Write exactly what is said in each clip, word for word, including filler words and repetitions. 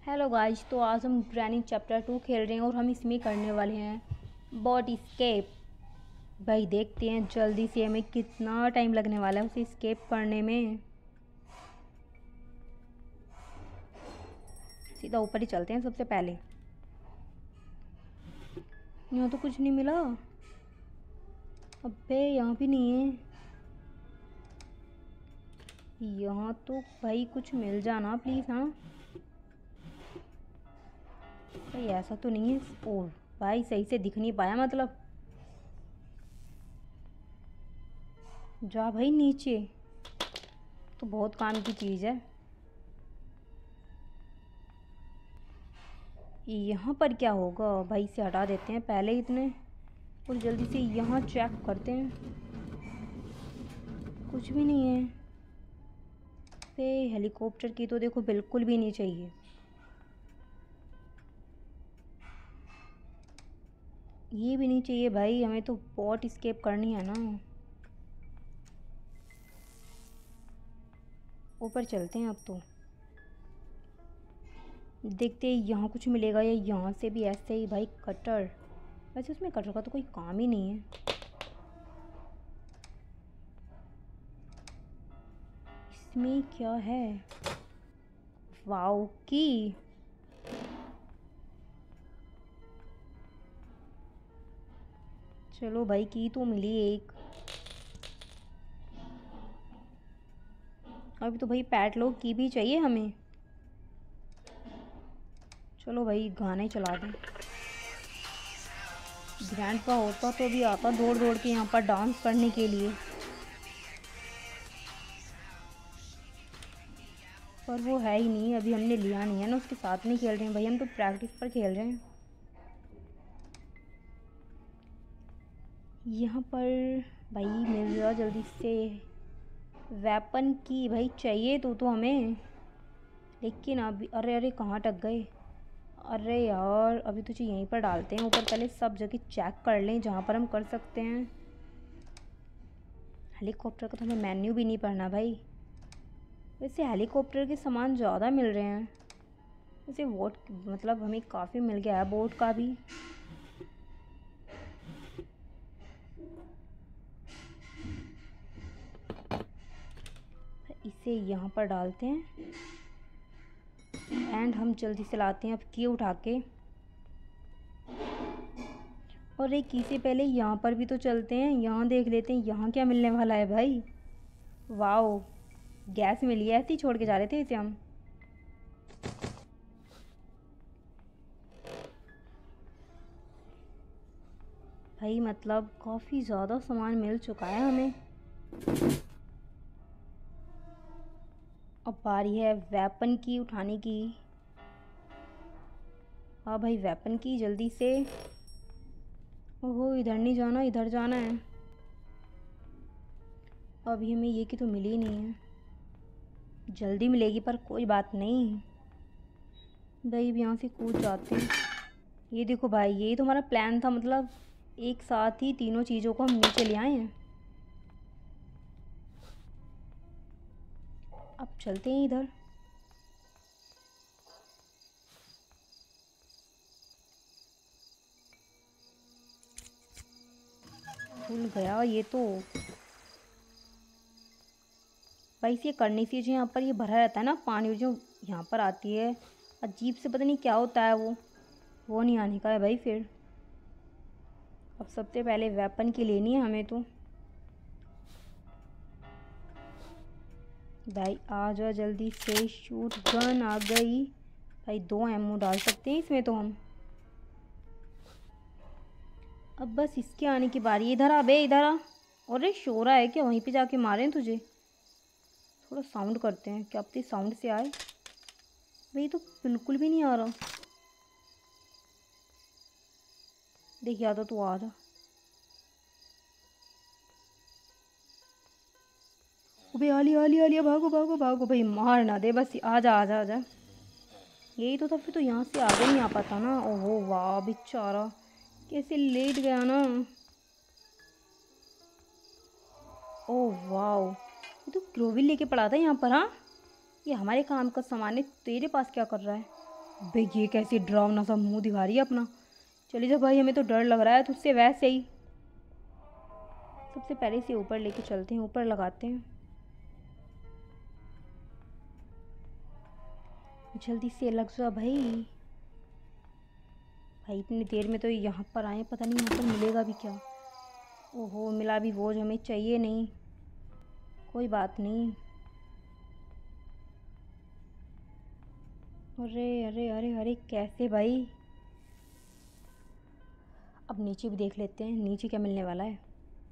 Hello guys, तो आज हम ग्रैनी चैप्टर टू खेल रहे हैं और हम इसमें करने वाले हैं बॉट स्केप। भाई देखते हैं जल्दी से हमें कितना टाइम लगने वाला है उसे स्केप करने में। सीधा ऊपर ही चलते हैं सबसे पहले। यहाँ तो कुछ नहीं मिला। अबे यहाँ भी नहीं है। यहाँ तो भाई कुछ मिल जाना प्लीज़। हाँ भाई ऐसा तो नहीं है। ओ भाई सही से दिख नहीं पाया, मतलब जा भाई नीचे। तो बहुत काम की चीज़ है। यहाँ पर क्या होगा भाई, से हटा देते हैं पहले इतने और जल्दी से यहाँ चेक करते हैं। कुछ भी नहीं है। पे हेलीकॉप्टर की तो देखो बिल्कुल भी नहीं चाहिए। ये भी नहीं चाहिए भाई, हमें तो बॉट स्केप करनी है ना। ऊपर चलते हैं अब तो। देखते हैं यहाँ कुछ मिलेगा या यहाँ से भी ऐसे ही भाई कटर। वैसे उसमें कटर का तो कोई काम ही नहीं है। इसमें क्या है? वाओ की। चलो भाई की तो मिली एक। अभी तो भाई पैट लोग की भी चाहिए हमें। चलो भाई गाने चला दें। ग्रैंडपा होता तो भी आता दौड़ दौड़ के यहाँ पर डांस करने के लिए, पर वो है ही नहीं। अभी हमने लिया नहीं है ना, उसके साथ नहीं खेल रहे हैं भाई, हम तो प्रैक्टिस पर खेल रहे हैं। यहाँ पर भाई मिल जाओ जल्दी से। वेपन की भाई चाहिए तो तो हमें, लेकिन अभी अरे अरे कहाँ अटक गए। अरे यार अभी तुझे यहीं पर डालते हैं ऊपर, पहले सब जगह चेक कर लें जहाँ पर हम कर सकते हैं। हेलीकॉप्टर का तो हमें मेन्यू भी नहीं पढ़ना भाई। वैसे हेलीकॉप्टर के सामान ज़्यादा मिल रहे हैं। वैसे बोट मतलब हमें काफ़ी मिल गया है बोट का भी। इसे यहाँ पर डालते हैं एंड हम जल्दी से लाते हैं अब की उठा के। और एक की से पहले यहाँ पर भी तो चलते हैं, यहाँ देख लेते हैं यहाँ क्या मिलने वाला है भाई। वाओ गैस मिली है, ऐसे ही छोड़ के जा रहे थे इसे हम। भाई मतलब काफ़ी ज़्यादा सामान मिल चुका है हमें। अब बारी है वेपन की उठाने की। हाँ भाई वेपन की जल्दी से। ओहो इधर नहीं जाना, इधर जाना है। अभी हमें ये की तो मिली नहीं है, जल्दी मिलेगी पर कोई बात नहीं भाई। यहाँ से कूद जाते हैं। ये देखो भाई यही तो हमारा प्लान था, मतलब एक साथ ही तीनों चीज़ों को हम नीचे ले आए हैं। अब चलते हैं इधर। भूल गया ये तो भाई, ये करनी सी जो यहाँ पर ये भरा रहता है ना पानी, जो यहाँ पर आती है अजीब से, पता नहीं क्या होता है वो वो नहीं आने का है भाई फिर। अब सबसे पहले वेपन की लेनी है हमें तो। भाई आ जाओ जल्दी से। शूट गन आ गई भाई, दो एमओ डाल सकते हैं इसमें तो हम। अब बस इसके आने की बारी। इधर आ बे, इधर आ। अरे शोरा है क्या, वहीं पे जाके मारें तुझे। थोड़ा साउंड करते हैं, क्या अपनी साउंड से आए भाई। तो बिल्कुल भी नहीं आ रहा। देख या तो तू आ जा। अबे आलिया आलिया आलिया भागो भागो भागो भाई, मार ना दे बस। आजा आजा आजा। यही तो था, फिर तो यहाँ से आगे नहीं आ पाता ना। ओहो वाह बेचारा कैसे लेट गया ना। ओह वाह, ये तो ग्रोविल लेके पड़ा था यहाँ पर। हाँ ये हमारे काम का सामान है, तेरे पास क्या कर रहा है। बे ये कैसी डरावना सा मुंह दिखा रही है अपना। चली जा भाई, हमें तो डर लग रहा है तुझसे वैसे ही। सबसे पहले से ऊपर लेके चलते हैं, ऊपर लगाते हैं। जल्दी से लग जा भाई। भाई इतनी देर में तो यहाँ पर आए, पता नहीं यहाँ पर मिलेगा भी क्या। ओहो, मिला भी वो जो हमें चाहिए नहीं। कोई बात नहीं। अरे अरे अरे अरे कैसे भाई। अब नीचे भी देख लेते हैं, नीचे क्या मिलने वाला है।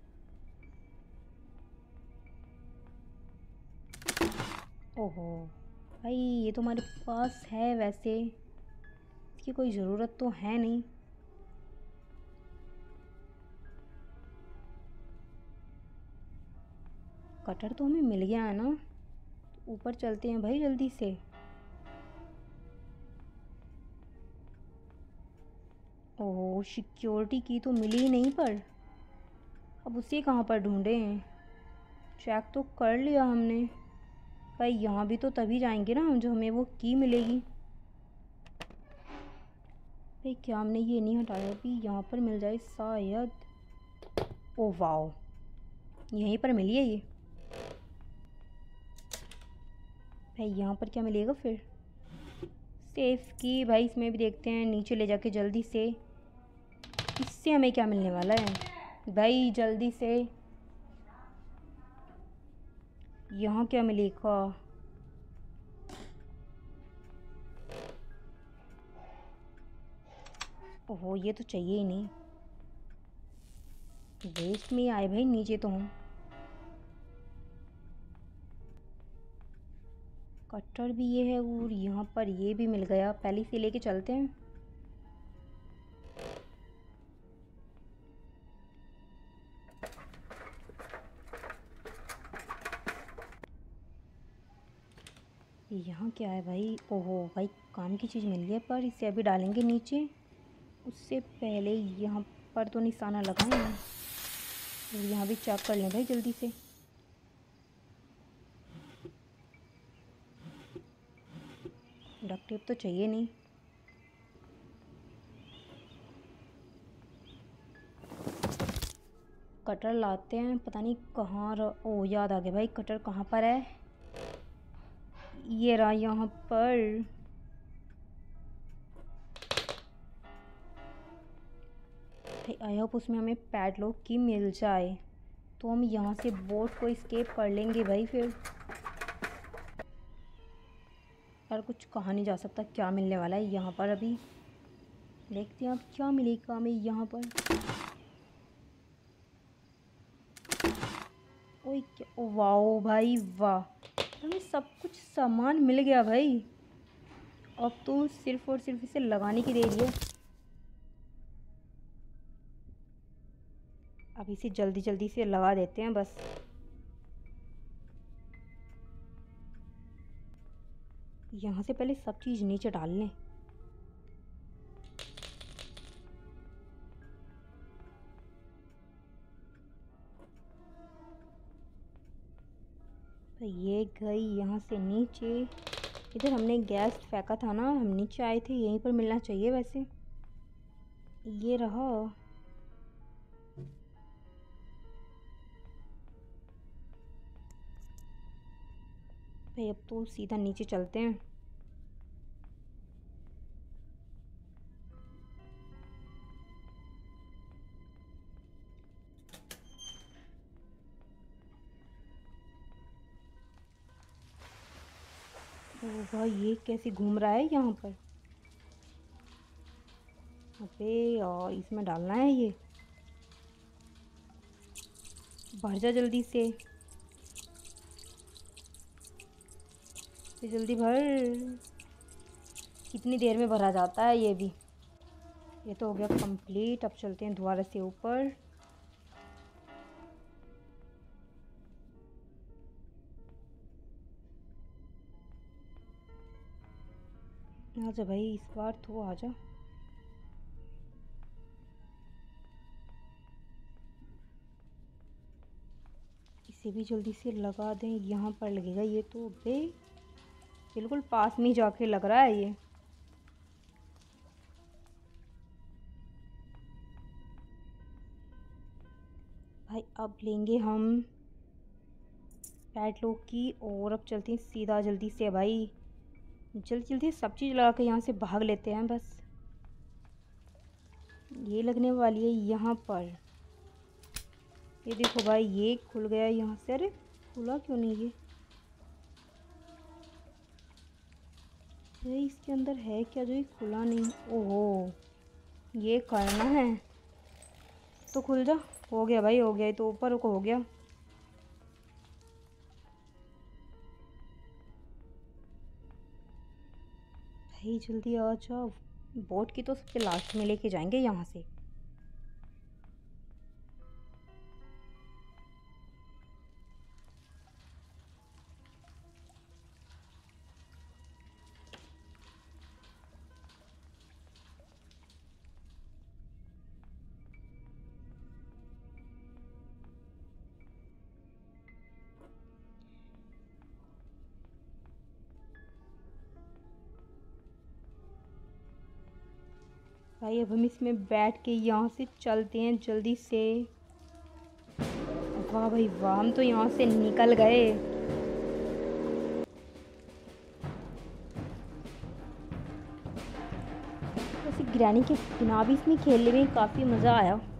ओहो भाई, ये तो हमारे पास है वैसे, इसकी कोई ज़रूरत तो है नहीं। कटर तो हमें मिल गया है ना, तो ऊपर चलते हैं भाई जल्दी से। ओह सिक्योरिटी की तो मिली ही नहीं, पर अब उसे कहाँ पर ढूंढें। चेक तो कर लिया हमने भाई, यहाँ भी तो तभी जाएंगे ना जो हमें वो की मिलेगी। भाई क्या हमने ये नहीं हटाया अभी, यहाँ पर मिल जाए शायद। ओ वाओ, यहीं पर मिली है ये। भाई यहाँ पर क्या मिलेगा फिर। सेफ की भाई, इसमें भी देखते हैं नीचे ले जाके जल्दी से। इससे हमें क्या मिलने वाला है भाई, जल्दी से। यहाँ क्या मिलेगा। ओहो ये तो चाहिए ही नहीं, वेस्ट में आए भाई नीचे तो हम। कटर भी ये है और यहाँ पर ये भी मिल गया, पहले से लेके चलते हैं। यहाँ क्या है भाई। ओहो भाई काम की चीज़ मिल गई, पर इसे अभी डालेंगे नीचे। उससे पहले यहाँ पर तो निशाना लगाएं और यहाँ भी चेक कर लें भाई जल्दी से। डक्ट टेप तो चाहिए नहीं। कटर लाते हैं, पता नहीं कहाँ रह। ओ याद आ गया भाई, कटर कहाँ पर है। ये रहा यहाँ पर। आई होप उसमें हमें पैडलॉक की मिल जाए, तो हम यहाँ से बोट को एस्केप कर लेंगे भाई फिर। यार कुछ कहा नहीं जा सकता क्या मिलने वाला है यहाँ पर, अभी देखते हैं अब क्या मिलेगा हमें यहाँ पर। ओए क्या, ओ वाओ भाई वाह, हमें सब कुछ सामान मिल गया भाई। अब तो सिर्फ और सिर्फ इसे लगाने की देरी है। अब इसे जल्दी जल्दी से लगा देते हैं बस। यहाँ से पहले सब चीज़ नीचे डाल लें। तो ये गई यहाँ से नीचे। इधर हमने गैस फेंका था ना, हम नीचे आए थे, यहीं पर मिलना चाहिए वैसे। ये रहा। भाई अब तो सीधा नीचे चलते हैं। ओ भाई ये कैसे घूम रहा है यहाँ पर। अबे यार इसमें डालना है ये, भर जा जल्दी से, ये जल्दी भर। कितनी देर में भरा जाता है ये भी। ये तो हो गया कंप्लीट, अब चलते हैं दोबारा से ऊपर। आजा भाई इस बार तो आजा। इसे भी जल्दी से लगा दें, यहाँ पर लगेगा ये तो। बे बिल्कुल पास में ही जाके लग रहा है ये। भाई अब लेंगे हम पैटलॉक की और अब चलते हैं सीधा जल्दी से भाई, जल्दी जल्दी सब चीज़ लगा के यहाँ से भाग लेते हैं बस। ये लगने वाली है यहाँ पर। ये देखो भाई ये खुल गया यहाँ से। अरे खुला क्यों नहीं ये? अरे इसके अंदर है क्या जो ये खुला नहीं? ओहो ये करना है तो खुल जा। हो गया भाई हो गया, तो ऊपर को हो गया। भाई जल्दी आ जाओ। बोट की तो सबसे लास्ट में लेके जाएंगे यहाँ से। भाई अब हम इसमें बैठ के यहाँ से चलते हैं जल्दी से। वाह भाई वाह, हम तो यहाँ से निकल गए। वैसे ग्रैनी के बिना भी इसमें खेलने में काफ़ी मज़ा आया।